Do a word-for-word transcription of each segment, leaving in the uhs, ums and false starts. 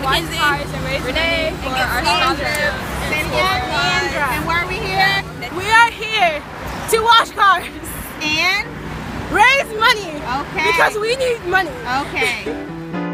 Mackenzie, Renee, for our scholarship. And where are we here? We are here to wash cars And raise money. Okay. Because we need money. Okay.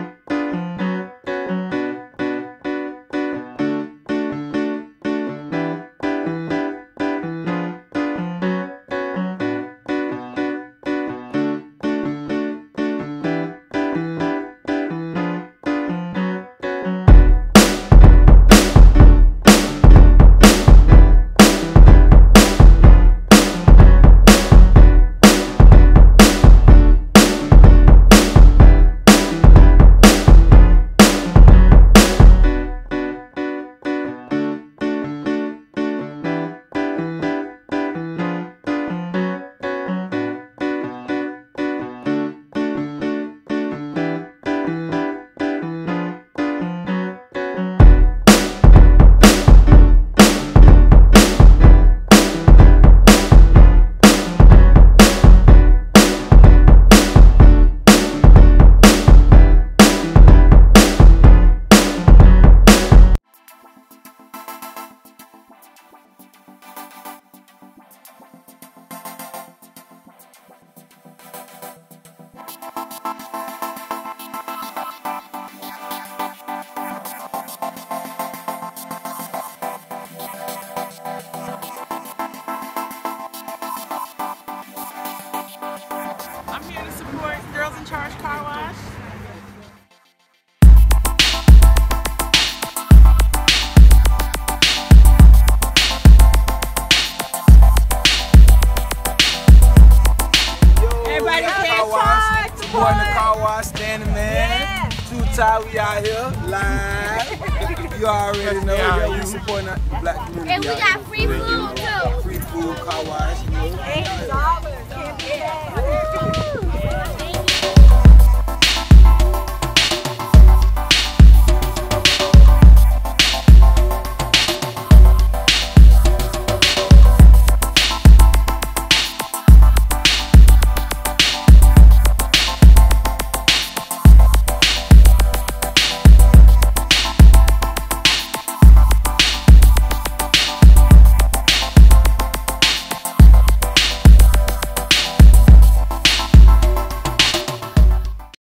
I'm here to support Girls in Charge Car Wash. Everybody can charge. Supporting the car wash, standing man. Yeah. Too tired, we out here live. You already know, yeah, we supporting the black community. And we got free food too. Free food, car wash. You know. eight dollars.